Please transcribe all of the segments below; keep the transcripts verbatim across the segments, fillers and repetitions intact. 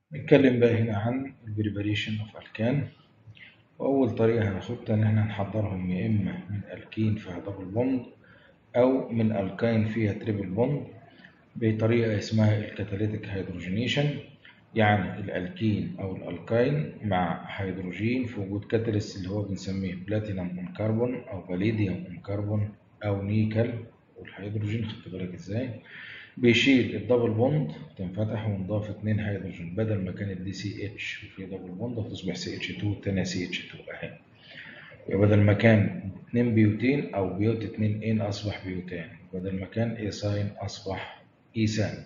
نتكلم بقى هنا عن البريباريشن اوف الكان. واول طريقه هناخدها ان احنا نحضرهم يا اما من الكين فيها دبل بوند او من الكاين فيها تريبل بوند بطريقه اسمها الكاتاليتيك هيدروجينيشن، يعني الالكين او الالكاين مع هيدروجين في وجود كاتاليست اللي هو بنسميه بلاتينم اون كربون او فاليديوم اون كربون او نيكل. والهيدروجين خدت بالك ازاي بيشيل الدبل بوند تنفتح ونضاف اتنين هيدروجين، بدل ما كانت دي سي اتش وفي دبل بوند هتصبح سي اتش اتنين التانية سي اتش اتنين اهي. يبقى بدل ما كان اتنين بيوتين او بيوت اتنين ان اصبح بيوتان، بدل ما كان ايساين اصبح ايسان.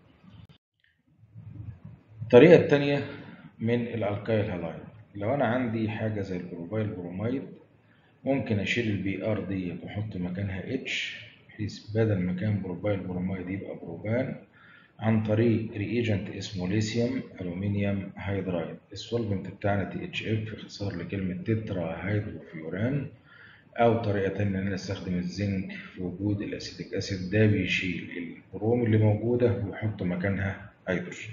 الطريقة التانية من الالكايل هالايد، لو انا عندي حاجة زي البروبايل بروميد ممكن اشيل البي ار دي واحط مكانها اتش، بحيث بدل ما كان بروبايل بروميد يبقى بروبان عن طريق ريجنت اسمه ليثيوم الومنيوم هيدرايد. السولفنت بتاعنا تي اتش اف اختصار لكلمه تترا هيدروفيوران. او طريقه تانية ان انا استخدم الزنك في وجود الاسيتيك اسيد، ده بيشيل البروم اللي موجوده ويحط مكانها هيدروجين.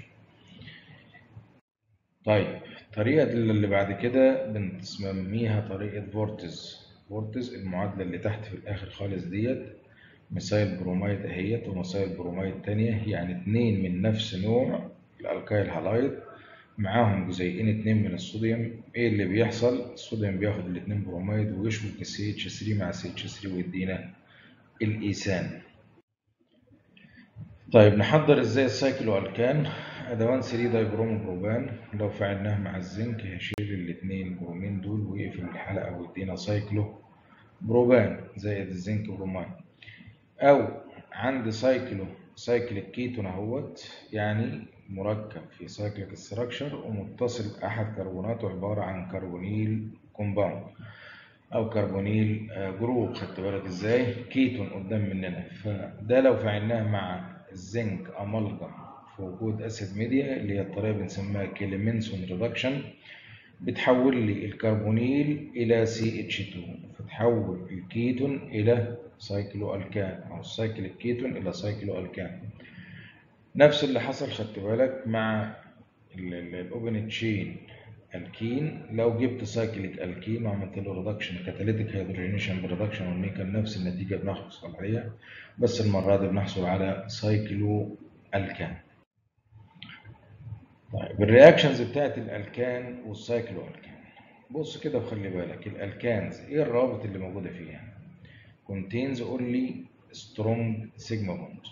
طيب الطريقه اللي بعد كده بنسميها طريقه فورتز. فورتز المعادله اللي تحت في الاخر خالص ديت ميثايل بروميد اهيت وميثايل بروميد تانية، يعني اتنين من نفس نوع الالكايل هالايد معاهم جزيئين اتنين من الصوديوم. ايه اللي بيحصل؟ الصوديوم بياخد الاتنين بروميد ويشبك السي اتش ثلاثة مع سي اتش ثلاثة ويدينا الايثان. طيب نحضر ازاي السايكلو الكان؟ ادوان ثلاثة دايبرومو بروبان، لو فعلناه مع الزنك هيشيل الاتنين برومين دول ويقفل الحلقه ويدينا سايكلو بروبان زائد الزنك بروميد. او عندي سايكلو سايكليك كيتون اهوت، يعني مركب في سايكليك ستراكشر ومتصل احد كربوناته عباره عن كربونيل كومباوند او كربونيل جروب. خدت بالك ازاي؟ كيتون قدام مننا، فده لو فعلناه مع الزنك امالجم في وجود اسيد ميديا اللي هي الطريقه بنسميها كيليمنسون ريدكشن، بتحول لي الكربونيل الى سي اتش اتنين، فتحول الكيتون الى سايكلو الكان او السايكليك كيتون الى سايكلو الكان. نفس اللي حصل خدت بالك مع الاوبن تشين الكين، لو جبت سايكليك الكين وعملت له ريدكشن كاتاليتيك هيدروجينيشن بريدكشن والنيكل، نفس النتيجه بنحصل عليها، بس المره دي بنحصل على سايكلو الكان. طيب الرياكشنز بتاعت الالكان والسايكلو الكان، بص كده وخلي بالك الالكانز ايه الروابط اللي موجوده فيها؟ contains only strong sigma bond.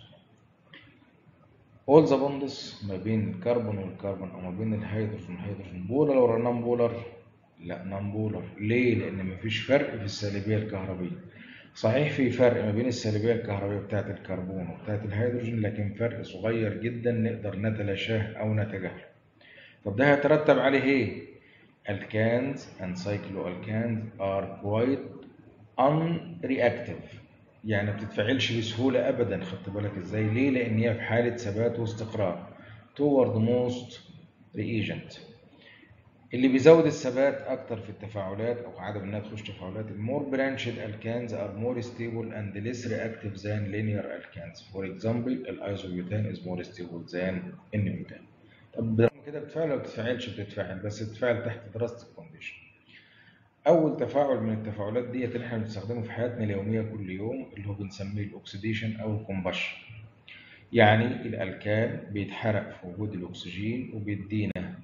all the bonds ما بين الكربون والكربون او ما بين الهيدروجين والهيدروجين بولر ولا نون بولر؟ لا نون بولر. ليه؟ لان مفيش فرق في السالبيه الكهربيه. صحيح في فرق ما بين السالبيه الكهربيه بتاعت الكربون وبتاعت الهيدروجين، لكن فرق صغير جدا نقدر نتلاشاه او نتجاهله. طب ده هيترتب عليه ايه؟ alkanes and cycloalkanes are quite unreactive، يعني ما بتتفاعلش بسهولة أبدا. خدت بالك ازاي؟ ليه؟ لأن هي في حالة ثبات واستقرار toward most reagent. اللي بيزود الثبات أكتر في التفاعلات أو عدم إنها تخش تفاعلات المور branched alkanes are more stable and less reactive than linear alkanes. For example الأيزوبيوتان is more stable than النيوتان. طب كده بتتفاعل ولا بتتفاعلش؟ بتتفاعل، بس بتتفاعل تحت دراسة الكونديشن. اول تفاعل من التفاعلات ديت اللي احنا بنستخدمه في حياتنا اليوميه كل يوم اللي هو بنسميه الاكسيديشن او الكومبشن، يعني الالكان بيتحرق في وجود الاكسجين وبيدينا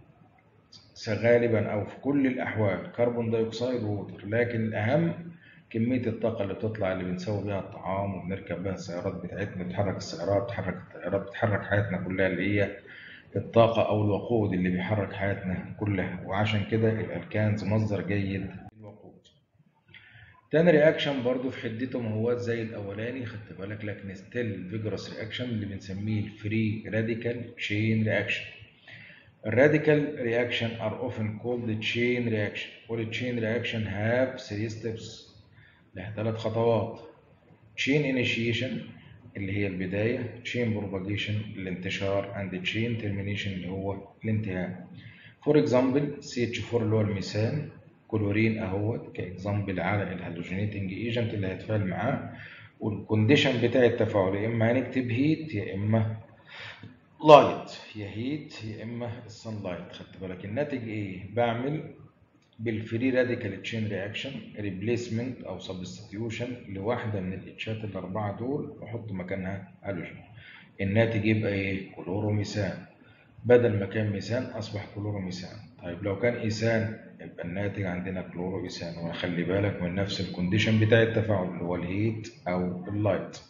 غالبا او في كل الاحوال كربون دايوكسيد ووتر، لكن الاهم كميه الطاقه اللي بتطلع اللي بنسوي بيها الطعام وبنركب بيها السيارات بتاعتنا، بتحرك السيارات بتحرك الطيارات بتحرك حياتنا كلها، اللي هي الطاقه او الوقود اللي بيحرك حياتنا كلها. وعشان كده الالكانز مصدر جيد للوقود. تاني رياكشن برضو في حدته ما هو زي الاولاني خدت بالك، لكن ستيل فيجورس رياكشن اللي بنسميه الفري راديكال تشين رياكشن. الراديكال رياكشن are often called chain reaction. all chain reaction have three steps، لها ثلاث خطوات. chain initiation اللي هي البداية، chain propagation الانتشار، and chain termination اللي هو الانتهاء. for example سي اتش أربعة اللي هو الميثان كلورين اهوت كاكزامبل على الهالوجينيتنج ايجنت اللي هيتفاعل معاه، والكونديشن بتاع التفاعل يا اما هنكتب هيت يا اما لايت، يا هيت يا اما الصن لايت. خدت بالك الناتج ايه؟ بعمل بالفري راديكال تشين رياكشن ريبليسمنت او سبستيوشن لواحده من الاتشات الاربعه دول واحط مكانها هالوجين. الناتج يبقى ايه؟ كلوروميثان. بدل ما كان ميثان اصبح كلوروميثان. طيب لو كان ايثان يبقى الناتج عندنا كلورو ايثان. وخلي بالك من نفس الكونديشن بتاع التفاعل اللي هو الهيت او اللايت.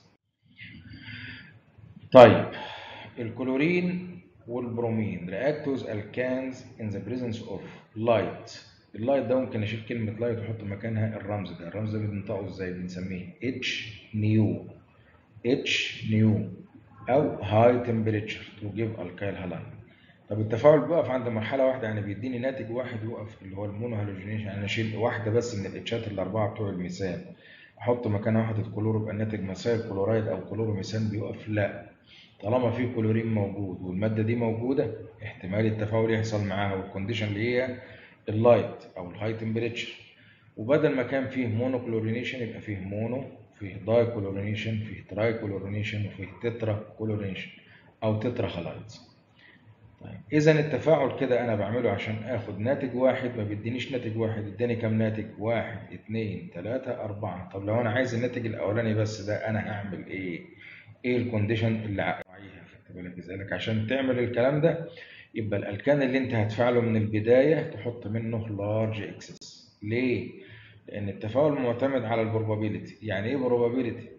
طيب الكلورين والبرومين react with alkanes in the presence of light. اللايت ده ممكن اشيل كلمه لايت واحط مكانها الرمز ده. الرمز ده بننطقه ازاي؟ بنسميه اتش نيو. اتش نيو او هاي تمبريتشر تو جيف الكايل هالايد. طب التفاعل بيقف عند مرحله واحده، يعني بيديني ناتج واحد يقف اللي هو المونو هالوجينيشن. يعني اشيل واحده بس من الاتشات الاربعه بتوع الميثان احط مكانها وحده كلور يبقى الناتج مسايل كلورايد او كلوروميثان بيقف؟ لا، طالما في كلورين موجود والماده دي موجوده احتمال التفاعل يحصل معاها، والكونديشن اللي هي اللايت او الهاي تمبريتشر. وبدل ما كان فيه مونو كلورينيشن يبقى فيه مونو، فيه داي كلورينيشن، فيه تراي كلورينيشن، وفيه تترا كلورينيشن او تترا خلايدز. طيب اذا التفاعل كده انا بعمله عشان اخد ناتج واحد، ما بيدينيش ناتج واحد، اداني كام ناتج؟ واحد اتنين تلاته اربعه. طب لو انا عايز الناتج الاولاني بس ده انا هعمل ايه؟ ايه الكونديشن اللي عليها؟ خدت بالك ازاي؟ عشان تعمل الكلام ده يبقى الالكان اللي انت هتفعله من البدايه تحط منه لارج اكسس. ليه؟ لان التفاعل معتمد على البروبابيلتي. يعني ايه بروبابيلتي؟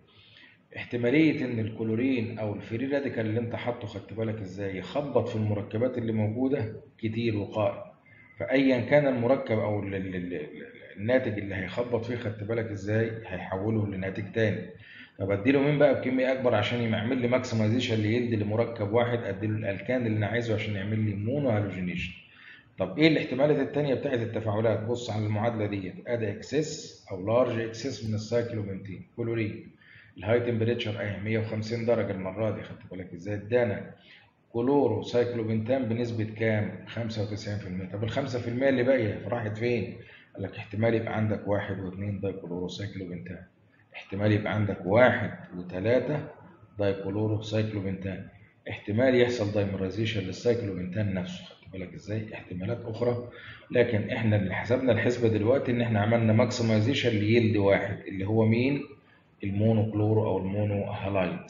احتماليه ان الكلورين او الفري راديكال اللي انت حاطه، خدت بالك ازاي، يخبط في المركبات اللي موجوده كتير وقائم. فايا كان المركب او ال ال ال الناتج اللي هيخبط فيه، خدت بالك ازاي، هيحوله لناتج تاني. فبديله مين بقى بكميه اكبر عشان يعمل لي ماكسمايزيشن ليلد لمركب واحد، اديله الالكان اللي انا عايزه عشان يعمل لي مونو هالوجينيشن. طب ايه الاحتمالات الثانيه بتاعت التفاعلات؟ بص على المعادله ديت، ادي اكسس او لارج اكسس من السايكلوبنتين كلورين. الهاي تمبريتشر اهي مية وخمسين درجه المره دي، خدت بالك ازاي، ادانا كلورو سايكلوبنتان بنسبه كام؟ خمسة وتسعين في المية. طب ال خمسة في المية اللي باقيه راحت فين؟ قال لك احتمال يبقى عندك واحد واثنين داي كلورو سايكلوبنتان، احتمال يبقى عندك واحد وثلاثه داي كلورو سايكلوبنتان، احتمال يحصل دايمرايزيشن للسايكلوبنتان نفسه. خدت بالك ازاي؟ احتمالات اخرى. لكن احنا اللي حسبنا الحسبه دلوقتي ان احنا عملنا ماكسمايزيشن ليلد واحد اللي هو مين؟ المونو كلورو او المونو هالايد.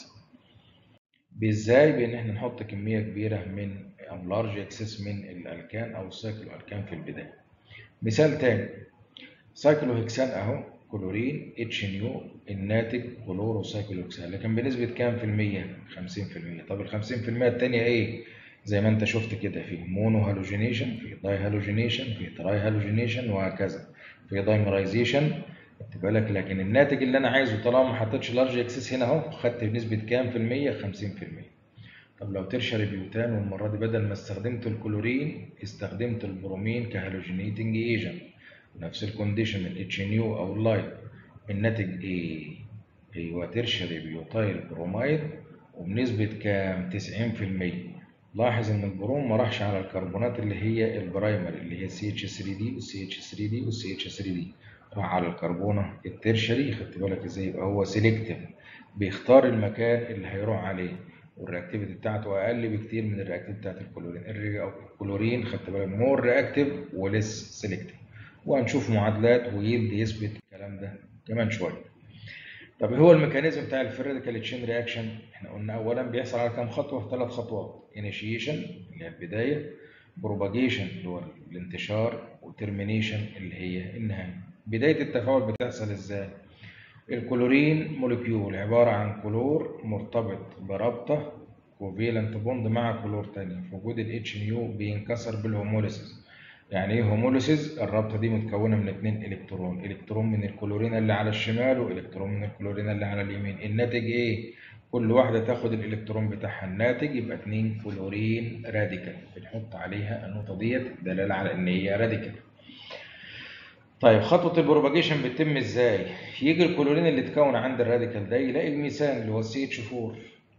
بازاي؟ بان احنا نحط كميه كبيره من او لارج اكسس من الالكان او السايكلو الكان في البدايه. مثال تاني، سايكلو هكسان اهو كلورين اتش نيو، الناتج كلورو سايكلو هكسان، لكن بنسبه كام في الميه؟ خمسين في المية. طب ال خمسين في المية الثانيه ايه؟ زي ما انت شفت كده، في مونو هالوجينيشن، في داي هالوجينيشن، في تراي هالوجينيشن، وهكذا، في دايمرايزيشن. خدت بالك؟ لكن الناتج اللي انا عايزه طالما ما حطيتش لارج اكسس هنا اهو، خدت بنسبه كام في الميه؟ خمسين في المية. طب لو ترشري بيوتان والمره دي بدل ما استخدمت الكلورين استخدمت البرومين كهالوجينيتنج ايجنت، نفس الكونديشن الاتش نيو او اللايت، الناتج ايه؟ ايوه ترشري بيوتايل برومايد وبنسبه كام؟ تسعين في المية. لاحظ ان البروم ما راحش على الكربونات اللي هي البرايمري اللي هي سي اتش ثري دي والسي اتش ثري دي والسي اتش ثري دي، راح على الكربونه الترشري. خدت بالك ازاي؟ يبقى هو سيلكتيف، بيختار المكان اللي هيروح عليه، والرياكتيفيتي بتاعته اقل بكتير من الرياكتيفيتي بتاعت الكلورين. الكلورين خدت بالك مور رياكتيف وليس سيلكتيف. وهنشوف معادلات ويلد يثبت الكلام ده كمان شويه. طب هو الميكانيزم بتاع الفيريديكال تشين رياكشن؟ احنا قلنا اولا بيحصل على كام خطوه؟ ثلاث خطوات. انيشيشن اللي هي البدايه، بروباجيشن اللي هو الانتشار، وترمينيشن اللي هي النهايه. بدايه التفاعل بتحصل ازاي؟ الكلورين موليكيول عباره عن كلور مرتبط برابطه كوفيلنت بوند مع كلور تاني، في وجود الاتش نيو بينكسر بالهوموليسيس. يعني ايه هوموليسيس؟ الرابطه دي متكونه من اثنين الكترون، الكترون من الكلورين اللي على الشمال والكترون من الكلورين اللي على اليمين. الناتج ايه؟ كل واحده تاخد الالكترون بتاعها، الناتج يبقى اثنين كلورين راديكال، بنحط عليها النقطه ديت دلاله على ان هي راديكال. طيب خطوه البروباجيشن بتتم ازاي؟ يجي الكلورين اللي اتكون عند الراديكال ده يلاقي الميثان اللي هو السي اتش فور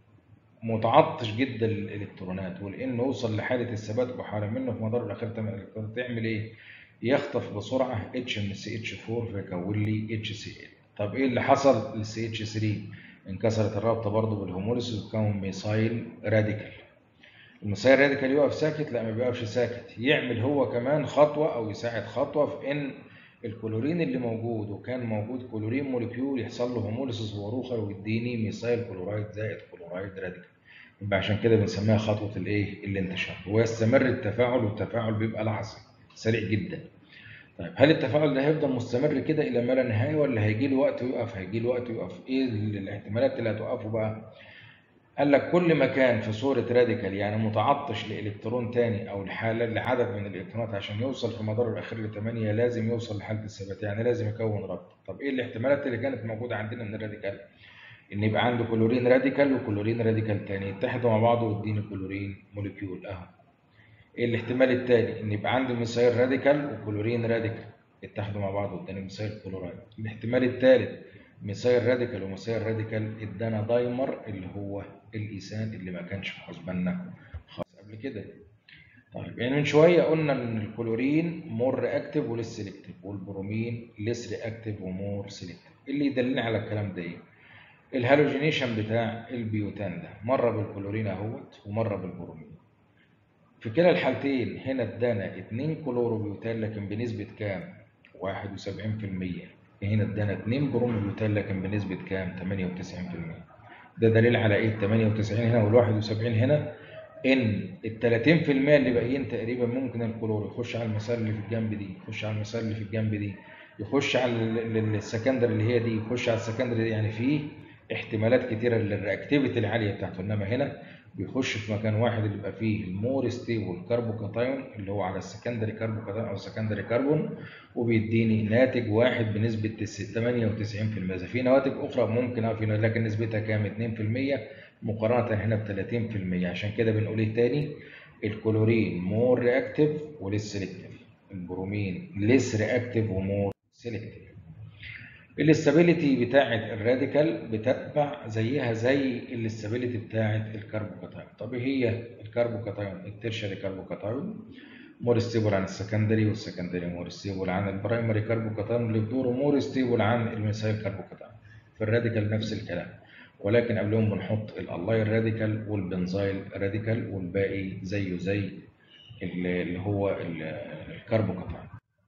متعطش جدا للالكترونات، ولانه يوصل لحاله الثبات بحاله منه في مدار الاخير ثمان الكترونات، تعمل ايه؟ يخطف بسرعه اتش من السي اتش فور فيكون لي اتش سي ال. طب ايه اللي حصل للسي اتش ثري؟ انكسرت الرابطه برضه بالهوموليسيس وتكون ميثايل راديكال. المسير راديكال يقف ساكت؟ لا، ما بيقفش ساكت، يعمل هو كمان خطوه او يساعد خطوه في ان الكلورين اللي موجود وكان موجود كلورين موليكيول يحصل له هوموليسيس واروخر ويديني ميثايل كلورايد زائد كلورايد راديكال. يبقى عشان كده بنسميها خطوه الايه؟ الانتشار. ويستمر التفاعل، والتفاعل بيبقى لحظي سريع جدا. طيب هل التفاعل ده هيفضل مستمر كده الى ما لا نهايه ولا هيجي له وقت ويقف؟ هيجي له وقت ويقف. ايه الاحتمالات اللي هتوقفه بقى؟ قال لك كل ما كان في صورة راديكال، يعني متعطش لإلكترون تاني أو لحالة لعدد من الإلكترونات عشان يوصل في مداره الأخير ل ثمانية، لازم يوصل لحالة الثبات، يعني لازم يكون رابطة. طب إيه الاحتمالات اللي كانت موجودة عندنا من الراديكال؟ إن يبقى عنده كلورين راديكال وكلورين راديكال تاني يتحدوا مع بعض ويديني كلورين موليكيول أهو. إيه الاحتمال التاني؟ إن يبقى عنده ميثايل راديكال وكلورين راديكال يتحدوا مع بعض واداني ميثايل كلورايد. الاحتمال الثالث ميثايل راديكال وميثايل راديكال ادانا دايمر اللي هو الايثان اللي ما كانش في حسباننا خالص قبل كده. طيب يعني من شويه قلنا ان الكلورين مور رياكتيف وليس سيلكتيف، والبرومين ليس رياكتيف ومور سيلكتيف. اللي يدلنا على الكلام ده ايه؟ الهالوجينيشن بتاع البيوتان ده مره بالكلورين اهوت ومره بالبرومين. في كلا الحالتين هنا ادانا اتنين كلوروبيوتان لكن بنسبه كام؟ واحد وسبعين في المية. هنا ادانا اتنين بروموبيوتان لكن بنسبه كام؟ ثمانية وتسعين في المية. ده دليل على ايه؟ ثمانية وتسعين هنا وال واحد وسبعين هنا، ان ال ثلاثين في المية اللي باقيين تقريبا ممكن الكلور يخش على المسار اللي في الجنب دي، يخش على المسار اللي في الجنب دي، يخش على السكندر اللي هي دي، يخش على السكندر دي. يعني في احتمالات كتيره للرياكتيفيتي العاليه بتاعته. انما هنا بيخش في مكان واحد اللي يبقى فيه المور ستيبل كاربوكاتايون اللي هو على السكندري كاربوكاتايون او السكندري كربون، وبيديني ناتج واحد بنسبه ثمانية وتسعين في المية. في نواتج اخرى ممكن اه في لكن نسبتها كام؟ اتنين في المية مقارنه هنا ب ثلاثين في المية. عشان كده بنقول ايه تاني؟ الكلورين مور رياكتيف وليس سيلكتيف، البرومين ليس رياكتيف ومور سيلكتيف. الاستابيليتي بتاعه الراديكال بتتبع زيها زي الاستابيليتي بتاعه الكربوكاتايون. طب ايه هي الكربوكاتايون؟ الترشري كربوكاتايون مور ستيبل عن السكندري، والسكندري مور ستيبل عن البرايمري كربوكاتايون اللي بدوره مور ستيبل عن الميثايل كربوكاتايون. في الراديكال نفس الكلام، ولكن قبلهم بنحط الاللايل راديكال والبنزايل راديكال، والباقي زيه زي اللي هو الكربوكاتايون.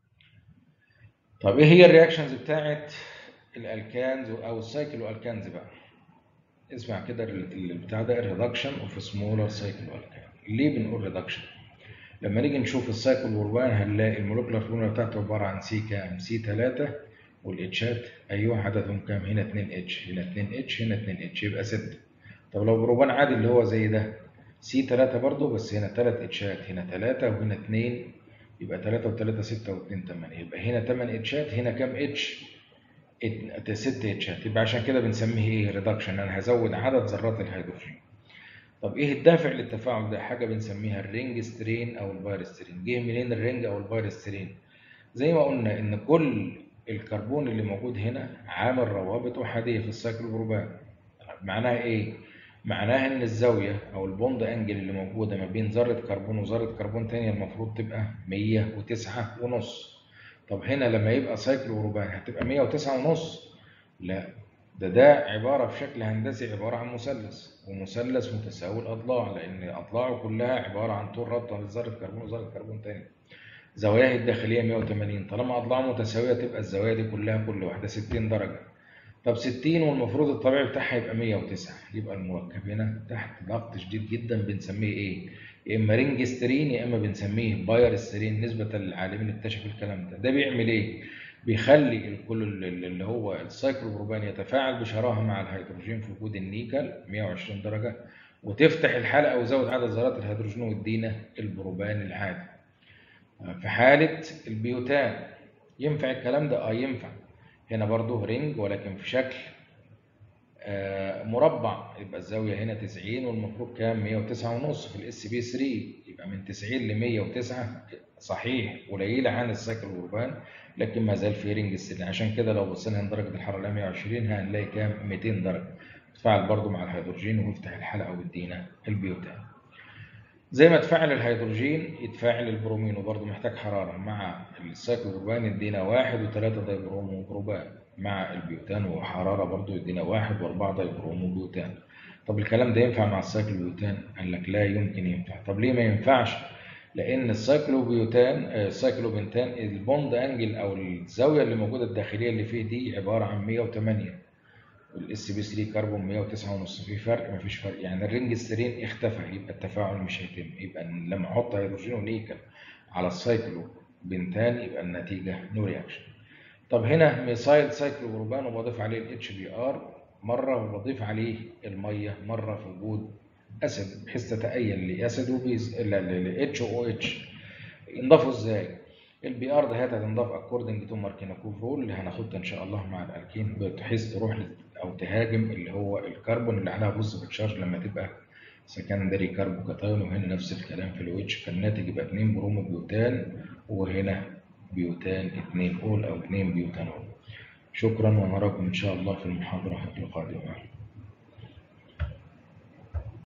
طب ايه هي الرياكشنز بتاعت الالكانز او السايكلو الكانز بقى؟ اسمع كده البتاع ده، الريدكشن اوف سمولر سايكلو الكان. ليه بنقول ريدكشن؟ لما نيجي نشوف السايكل اوربان هنلاقي المولكيولار فورمولا بتاعته عباره عن سي كام؟ سي ثلاثة، والاتشات ايوه عددهم كام؟ هنا اتنين اتش، هنا اتنين اتش، هنا اتنين اتش، يبقى ستة. طب لو بروبان عادي اللي هو زي ده سي ثلاثة برضه، بس هنا ثلاثة اتشات، هنا ثلاثة وهنا اتنين، يبقى ثلاثة و3 ستة و2 ثمانية، يبقى هنا ثمانية اتشات، هنا كام اتش؟ ستة اتشات. يبقى عشان كده بنسميه ايه؟ ريدكشن. انا هزود عدد ذرات الهيدروجين. طب ايه الدافع للتفاعل ده؟ حاجه بنسميها الرينج سترين او البايرسترين. جه منين الرينج او البايرسترين؟ زي ما قلنا ان كل الكربون اللي موجود هنا عامل روابط احاديه في السايكل بروبان. معناها ايه؟ معناها ان الزاويه او البوند انجل اللي موجوده ما بين ذره كربون وذره كربون ثانيه المفروض تبقى مية وتسعة ونص. طب هنا لما يبقى سايكل بروبان هتبقى مية وتسعة ونص؟ لا، ده ده عباره في شكل هندسي عباره عن مثلث، ومثلث متساوي الاضلاع، لان اضلاعه كلها عباره عن طول رابطه بين ذره كربون وذره كربون ثاني. زواياه الداخليه مية وثمانين، طالما اضلاعه متساويه تبقى الزوايا دي كلها كل واحده ستين درجه. طب ستين والمفروض الطبيعي بتاعها يبقى مية وتسعة، يبقى المركب هنا تحت ضغط شديد جدا. بنسميه ايه؟ يا اما رينج سترين يا اما بنسميه باير سترين نسبه للعالمين اللي اكتشفوا الكلام ده. ده بيعمل ايه؟ بيخلي الكل اللي هو السايكلوبروبان يتفاعل بشراهه مع الهيدروجين في وجود النيكل مية وعشرين درجه، وتفتح الحلقه وزود عدد ذرات الهيدروجين ويدينا البروبان العادي. في حاله البيوتان ينفع الكلام ده؟ اه ينفع. هنا برضو رينج ولكن في شكل آه مربع، يبقى الزاويه هنا تسعين والمفروض كام؟ مية وتسعة ونص في الاس بي ثلاثة، يبقى من تسعين ل مية وتسعة صحيح قليله عن السايكل اوربان، لكن ما زال في رينج السن. عشان كده لو بصينا هنا درجه الحراره مية وعشرين هنلاقي كام؟ ميتين درجه. تفاعل برضو مع الهيدروجين ويفتح الحلقه ويدينا البيوتان. زي ما تفاعل الهيدروجين يتفاعل البرومين، وبرضه محتاج حرارة مع السايكلوبروبان يدينا واحد وثلاثة دايبرومو بروبان، مع البيوتان وحرارة برضه يدينا واحد وأربعة دايبرومو بيوتان. طب الكلام ده ينفع مع السايكلوبيوتان؟ قال لك لا يمكن ينفع. طب ليه ما ينفعش؟ لان السايكلوبيوتان السايكلوبنتان البوند انجل او الزاويه اللي موجوده الداخليه اللي فيه دي عباره عن مية وتمانية، والاس بي ثلاثة كربون مية وتسعة ونص. في فرق؟ مفيش فرق. يعني الرينج السيرين اختفى، يبقى التفاعل مش هيتم. يبقى لما احط هيدروجين ونيكل على السايكلوبنتان يبقى النتيجه نو رياكشن. طب هنا ميثايل سايكلوبروبان وبضيف عليه الاتش بي ار مره وبضيف عليه الميه مره في وجود اسيد بحيث تتأين لاسيد وبيز ل اتش او اتش. ينضافوا ازاي؟ البي ار ده هتنضاف اكوردنج تو ماركينكوف رول اللي هناخدها ان شاء الله مع الالكين، بحيث تروح او تهاجم اللي هو الكربون اللي عليها بوزيتيف تشارج لما تبقى سكندري كربوكاتايون. وهنا نفس الكلام في الويتش، فالناتج يبقى اتنين برومو بيوتان، وهنا بيوتان اتنين اول او اتنين بيوتانول. شكرا ونراكم ان شاء الله في المحاضره القادمه.